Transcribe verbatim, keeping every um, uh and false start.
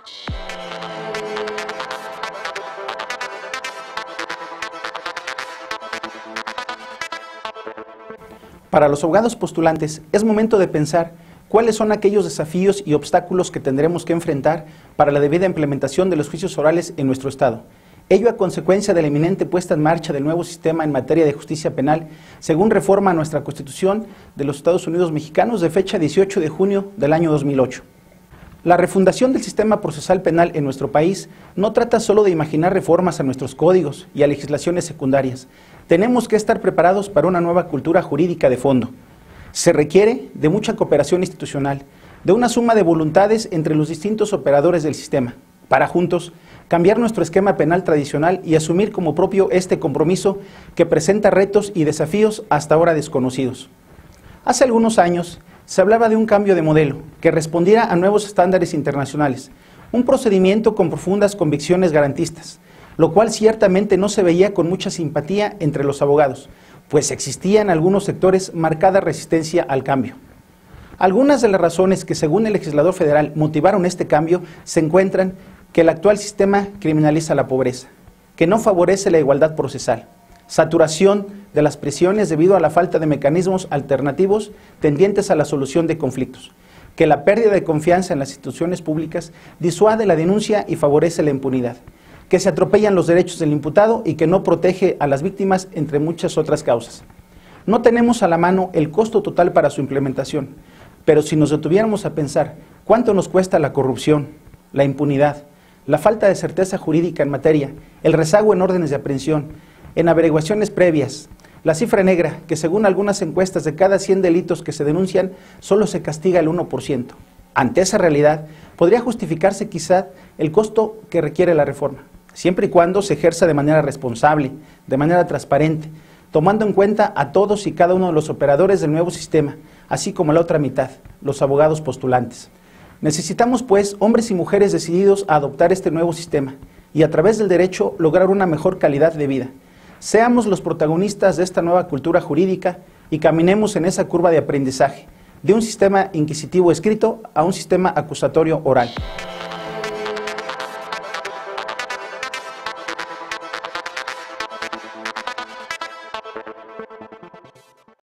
Para los abogados postulantes, es momento de pensar cuáles son aquellos desafíos y obstáculos que tendremos que enfrentar para la debida implementación de los juicios orales en nuestro Estado. Ello a consecuencia de la inminente puesta en marcha del nuevo sistema en materia de justicia penal, según reforma a nuestra Constitución de los Estados Unidos Mexicanos de fecha dieciocho de junio del año dos mil ocho. La refundación del sistema procesal penal en nuestro país no trata solo de imaginar reformas a nuestros códigos y a legislaciones secundarias. Tenemos que estar preparados para una nueva cultura jurídica de fondo. Se requiere de mucha cooperación institucional, de una suma de voluntades entre los distintos operadores del sistema, para juntos cambiar nuestro esquema penal tradicional y asumir como propio este compromiso que presenta retos y desafíos hasta ahora desconocidos. Hace algunos años se hablaba de un cambio de modelo que respondiera a nuevos estándares internacionales, un procedimiento con profundas convicciones garantistas, lo cual ciertamente no se veía con mucha simpatía entre los abogados, pues existía en algunos sectores marcada resistencia al cambio. Algunas de las razones que según el legislador federal motivaron este cambio se encuentran que el actual sistema criminaliza la pobreza, que no favorece la igualdad procesal, saturación de las prisiones debido a la falta de mecanismos alternativos tendientes a la solución de conflictos, que la pérdida de confianza en las instituciones públicas disuade la denuncia y favorece la impunidad, que se atropellan los derechos del imputado y que no protege a las víctimas, entre muchas otras causas. No tenemos a la mano el costo total para su implementación, pero si nos detuviéramos a pensar cuánto nos cuesta la corrupción, la impunidad, la falta de certeza jurídica en materia, el rezago en órdenes de aprehensión, en averiguaciones previas, la cifra negra, que según algunas encuestas de cada cien delitos que se denuncian, solo se castiga el uno por ciento. Ante esa realidad, podría justificarse quizá el costo que requiere la reforma, siempre y cuando se ejerza de manera responsable, de manera transparente, tomando en cuenta a todos y cada uno de los operadores del nuevo sistema, así como la otra mitad, los abogados postulantes. Necesitamos, pues, hombres y mujeres decididos a adoptar este nuevo sistema y a través del derecho lograr una mejor calidad de vida. Seamos los protagonistas de esta nueva cultura jurídica y caminemos en esa curva de aprendizaje, de un sistema inquisitivo escrito a un sistema acusatorio oral.